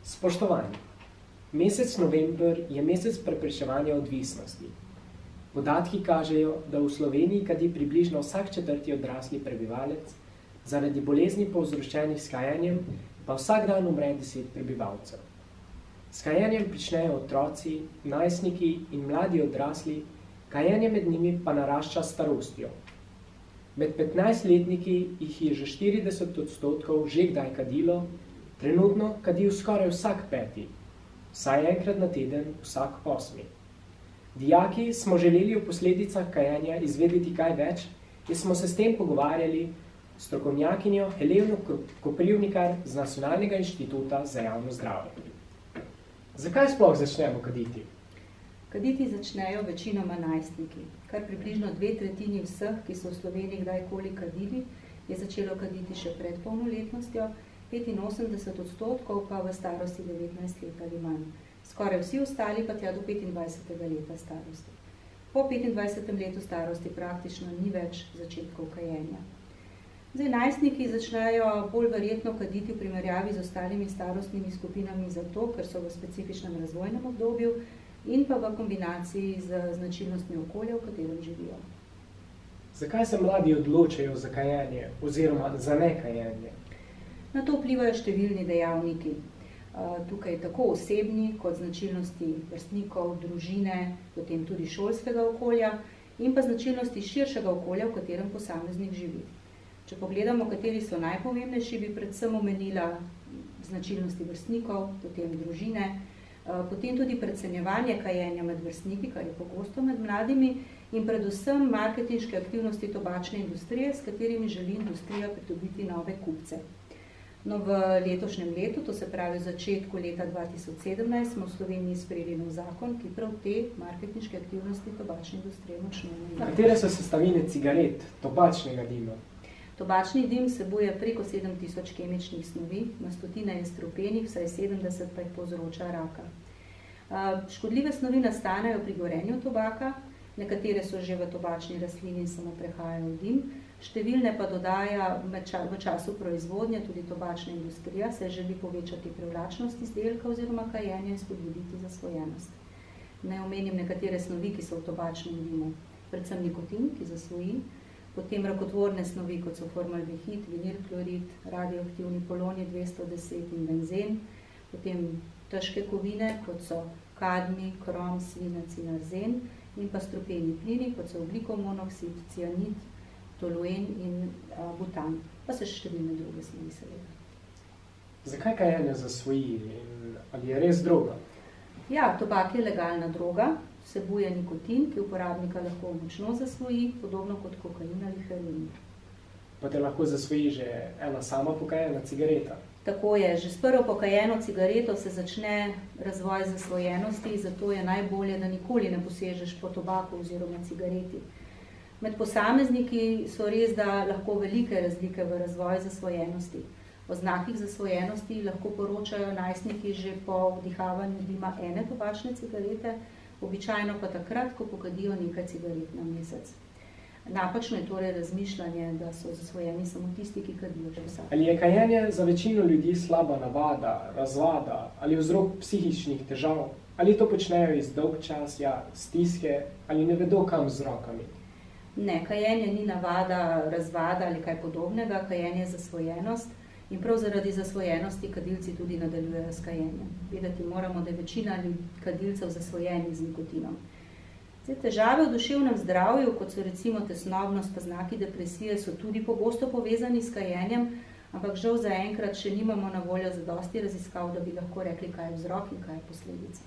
Spoštovani, mesec november je mesec preprečevanja odvisnosti. Podatki kažejo, da v Sloveniji kadi približno vsak 4. odrasli prebivalec, zaradi bolezni povzročenih s kajenjem pa vsak dan umre 10 prebivalcev. S kajenjem pričnejo otroci, najstniki in mladi odrasli, kajenje med njimi pa narašča s starostjo. Med 15-letniki jih je že 40% že kdaj kadilo, trenutno kadi skoraj vsak 5, vsaj enkrat na teden vsak 8. Dijaki smo želeli o posledicah kajenja izvedeti kaj več in smo se s tem pogovarjali s strokovnjakinjo Heleno Koprivnikar z Nacionalnega inštituta za javno zdravje. Zakaj sploh začnemo kaditi? Kaditi začnejo večinoma najstniki. Kar približno 2/3 vseh, ki so v Sloveniji kdajkoli kadili, je začelo kaditi še pred polnoletnostjo, 85% pa v starosti 19 let ali manj. Skoraj vsi ostali pa tja do 25. leta starosti. Po 25. letu starosti praktično ni več začetkov kajenja. Zdaj, najstniki začnejo bolj verjetno kaditi v primerjavi z ostalimi starostnimi skupinami zato, ker so v specifičnem razvojnem obdobju in pa v kombinaciji z značilnostmi okolja, v katerem živijo. Zakaj se mladi odločajo za kajenje oziroma za nekajenje? Na to vplivajo številni dejavniki. Tukaj tako osebni, kot značilnosti vrstnikov, družine, potem tudi šolskega okolja in pa značilnosti širšega okolja, v katerem posameznik živi. Če pogledamo, kateri so najpomembnejši, bi predvsem omenila značilnosti vrstnikov, potem družine, potem tudi precenjevanje kajenja med vrstniki, kar je pogosto med mladimi, in predvsem marketinške aktivnosti tobačne industrije, s katerimi želi industrija pridobiti nove kupce. No, v letošnjem letu, to se pravi v začetku leta 2017, smo v Sloveniji sprejeli nov zakon, ki prav te marketinške aktivnosti tobačne industrije močno omenja. Katere so sestavine cigaret, tobačnega dima? Tobačni dim vsebuje preko 7000 kemičnih snovi, na 100 je strupenih, vsaj 70 pa jih povzroča raka. Škodljive snovi nastanejo pri gorenju tobaka, nekatere so že v tobačni rastlini in samo prehajajo v dim, številne pa dodaja v času proizvodnje tudi tobačna industrija, se želi povečati privlačnost izdelka oziroma kajenje in spodbuditi zasvojenost. Naj omenim nekatere snovi, ki so v tobačnem dimu, predvsem nikotin, ki zasvoji, potem rakotvorne snovi, kot so formaldehid, vinilklorid, radioaktivni polonij 210 in benzen, potem težke kovine, kot so kadmi, krom, svinec in arzen, in pa strupeni plini, kot so ogljikov monoksid, cianid, toluen in butan, pa se številne druge snovi seveda. Zakaj kajenje zasvoji in ali je res droga? Ja, tobak je legalna droga, vsebuje nikotin, ki uporabnika lahko močno zasvoji, podobno kot kokain ali heroin. Pa te lahko zasvoji že ena sama pokajena cigareta? Tako je, že s prvo pokajeno cigareto se začne razvoj zasvojenosti, zato je najbolje, da nikoli ne posežeš po tobaku oziroma cigareti. Med posamezniki so res, da lahko velike razlike v razvoju zasvojenosti. O znakih zasvojenosti lahko poročajo najstniki že po vdihavanju dima ene tobačne cigarete, običajno pa takrat, ko pokadijo nekaj cigaret na mesec. Napačno je torej razmišljanje, da so zasvojeni samo tisti, ki kadijo že vsak. Ali je kajenje za večino ljudi slaba navada, razvada ali vzrok psihičnih težav? Ali to počnejo iz dolgčasja, stiske ali ne vedo kam z rokami? Ne, kajenje ni navada, razvada ali kaj podobnega, kajenje je zasvojenost in prav zaradi zasvojenosti kadilci tudi nadaljujejo s kajenjem. Vedeti moramo, da je večina kadilcev zasvojenih z nikotinom. Težave v duševnem zdravju, kot so recimo tesnobnost pa znaki depresije, so tudi pogosto povezani s kajenjem, ampak žal zaenkrat še nimamo na voljo zadosti raziskav, da bi lahko rekli, kaj je vzrok in kaj je posledica.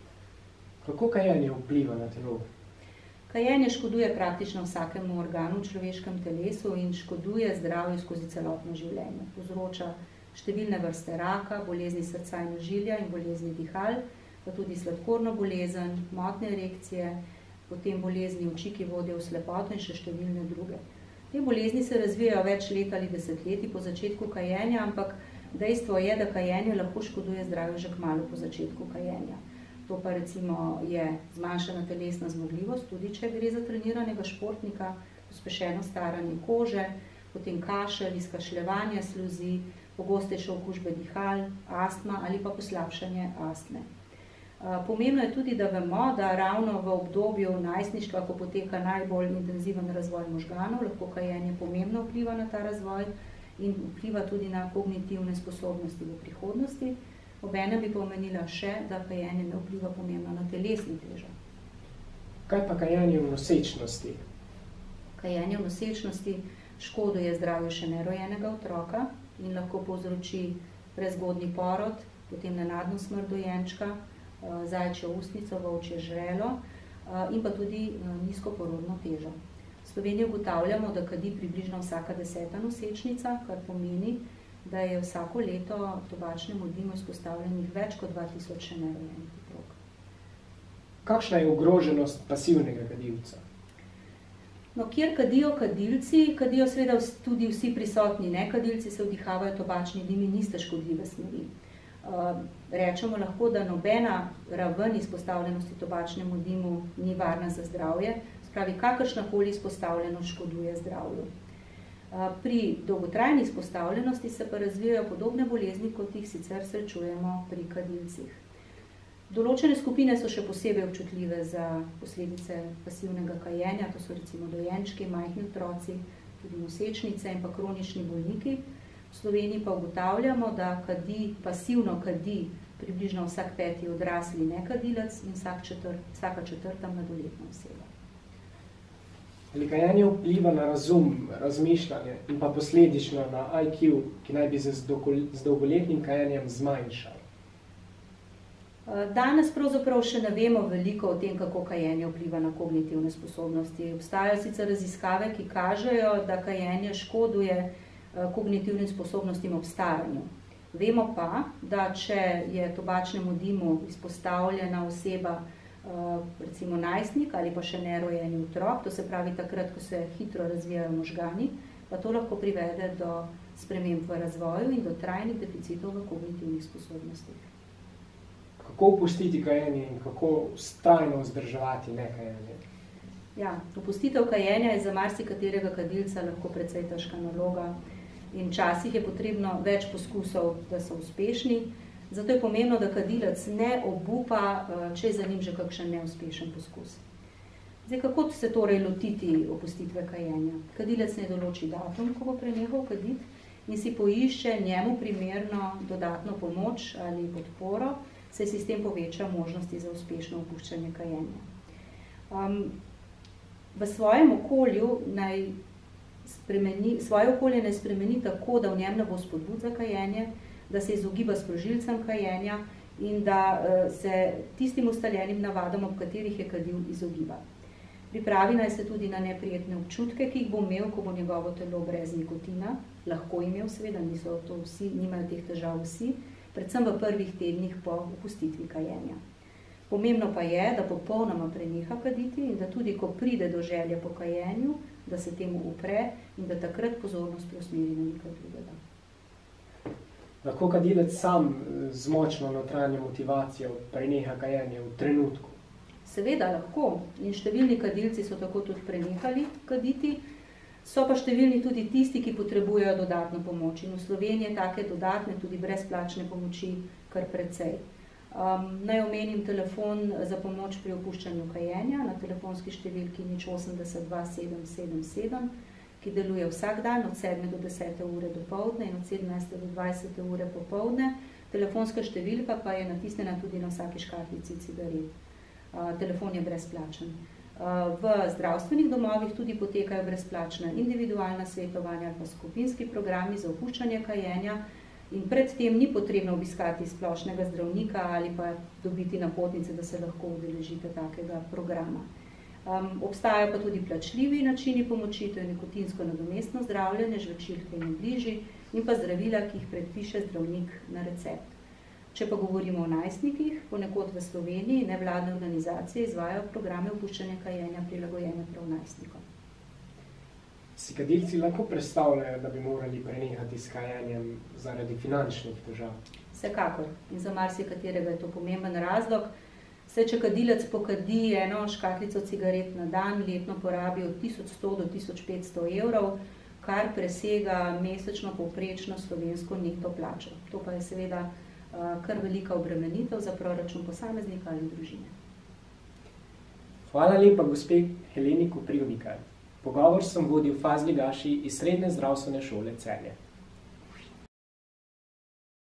Kako kajenje vpliva na telo? Kajenje škoduje praktično vsakemu organu v človeškem telesu in škoduje zdravju skozi celotno življenje. Povzroča številne vrste raka, bolezni srca in ožilja in bolezni dihal, pa tudi sladkorno bolezen, motnje erekcije, potem bolezni oči, ki vodijo v slepoto in še številne druge. Te bolezni se razvijajo več let ali desetletij po začetku kajenja, ampak dejstvo je, da kajenje lahko škoduje zdravju že kmalu po začetku kajenja. To pa recimo je zmanjšana telesna zmogljivost, tudi če gre za treniranega športnika, pospešeno staranje kože, potem kašelj, izkašljevanje sluzi, pogostejše okužbe dihal, astma ali pa poslabšanje astme. Pomembno je tudi, da vemo, da ravno v obdobju najstništva, ko poteka najbolj intenziven razvoj možganov, lahko kajenje pomembno vpliva na ta razvoj in vpliva tudi na kognitivne sposobnosti v prihodnosti. Obenem bi pomenila še, da kajenje ne vpliva pomembno na telesni težo. Kaj pa kajenje v nosečnosti? Kajenje v nosečnosti škoduje zdravju še nerojenega otroka in lahko povzroči prezgodnji porod, potem nenadno smrt dojenčka, zajčjo ustnico, volčje žrelo in pa tudi nizko porodno težo. V Sloveniji ugotavljamo, da kadi približno vsaka 10. nosečnica, kar pomeni, da je vsako leto tobačnemu dimu izpostavljenih več kot 2000 še nerojenih otrok. Kakšna je ogroženost pasivnega kadilca? No, kjer kadijo kadilci, kadijo seveda tudi vsi prisotni nekadilci, se vdihavajo tobačni dim in niste škodljive snovi. Rečemo lahko, da nobena raven izpostavljenosti tobačnemu dimu ni varna za zdravje, spravi kakršnakoli izpostavljenost škoduje zdravju. Pri dolgotrajni izpostavljenosti se pa razvijajo podobne bolezni, kot jih sicer srečujemo pri kadilcih. Določene skupine so še posebej občutljive za posledice pasivnega kajenja, to so recimo dojenčki, majhni otroci, tudi nosečnice in pa kronični bolniki. V Sloveniji pa ugotavljamo, da pasivno kadi približno vsak 5. odrasli nekadilec in vsaka 4. mladoletna oseba. Ali kajenje vpliva na razum, razmišljanje in pa posledično na IQ, ki naj bi se z dolgoletnim kajenjem zmanjšal? Danes pravzaprav še ne vemo veliko o tem, kako kajenje vpliva na kognitivne sposobnosti. Obstajajo sicer raziskave, ki kažejo, da kajenje škoduje kognitivnim sposobnostim ob staranju. Vemo pa, da če je tobačnemu dimu izpostavljena oseba, recimo najstnik ali pa še nerojeni otrok, to se pravi takrat, ko se hitro razvijajo možgani, pa to lahko privede do sprememb v razvoju in do trajnih deficitov v kognitivnih sposobnostih. Kako opustiti kajenje in kako vztrajno vzdrževati nekajenje? Ja, opustitev kajenja je za marsikaterega kadilca lahko precej težka naloga in včasih je potrebno več poskusov, da so uspešni. Zato je pomembno, da kadilec ne obupa, če je za njim že kakšen neuspešen poskus. Zdaj, kako se torej lotiti opustitve kajenja? Kadilec ne določi datum, ko bo prenehal kaditi in si poišče njemu primerno dodatno pomoč ali podporo, saj si s tem poveča možnosti za uspešno opuščanje kajenja. V svojem okolju svoje okolje naj spremeni tako, da v njem ne bo spodbud za kajenje, da se izogiba sprožilcem kajenja in da se tistim ustaljenim navadom, ob katerih je kadil, izogiba. Pripravi naj se tudi na neprijetne občutke, ki jih bo imel, ko bo njegovo telo brez nikotina, lahko imel seveda, nimajo teh težav vsi, predvsem v prvih tednih po opustitvi kajenja. Pomembno pa je, da popolnoma preneha kaditi in da tudi, ko pride do želje po kajenju, da se temu upre in da takrat pozornost preusmeri na nekaj drugega. Lahko kadilec sam z močno notranjo motivacijo preneha kajenje v trenutku? Seveda lahko in številni kadilci so tako tudi prenehali kaditi, so pa številni tudi tisti, ki potrebujejo dodatno pomoč in v Sloveniji take dodatne, tudi brezplačne pomoči kar precej. Naj omenim telefon za pomoč pri opuščanju kajenja na telefonski številki 080 2777, ki deluje vsak dan od 7 do 10 ure dopoldne in od 17 do 20 ure popoldne. Telefonska številka pa je natisnjena tudi na vsaki škatlici cigaret. Telefon je brezplačen. V zdravstvenih domovih tudi potekajo brezplačna individualna svetovanja ali pa skupinski programi za opuščanje kajenja in predtem ni potrebno obiskati splošnega zdravnika ali pa dobiti napotnice, da se lahko udeležite takega programa. Obstajajo pa tudi plačljivi načini pomoči, to je nikotinsko nadomestno zdravljenje, žvečilke in obliži in pa zdravila, ki jih predpiše zdravnik na recept. Če pa govorimo o najstnikih, ponekod v Sloveniji nevladne organizacije izvajajo programe opuščanja kajenja prilagojene prav najstnikom. Si kadilci lahko predstavljajo, da bi morali prenehati s kajenjem zaradi finančnih težav? Vsekakor. In za marsikaterega je to pomemben razlog. Saj, če kadilec pokadi eno škatlico cigaret na dan, letno porabi od 1100 do 1500 evrov, kar presega mesečno povprečno slovensko neto plačo. To pa je seveda kar velika obremenitev za proračun posameznika ali družine. Hvala lepa gospe Heleni Koprivnikar. Pogovor sem vodil Fazli Gaši iz Srednje zdravstvene šole Celje.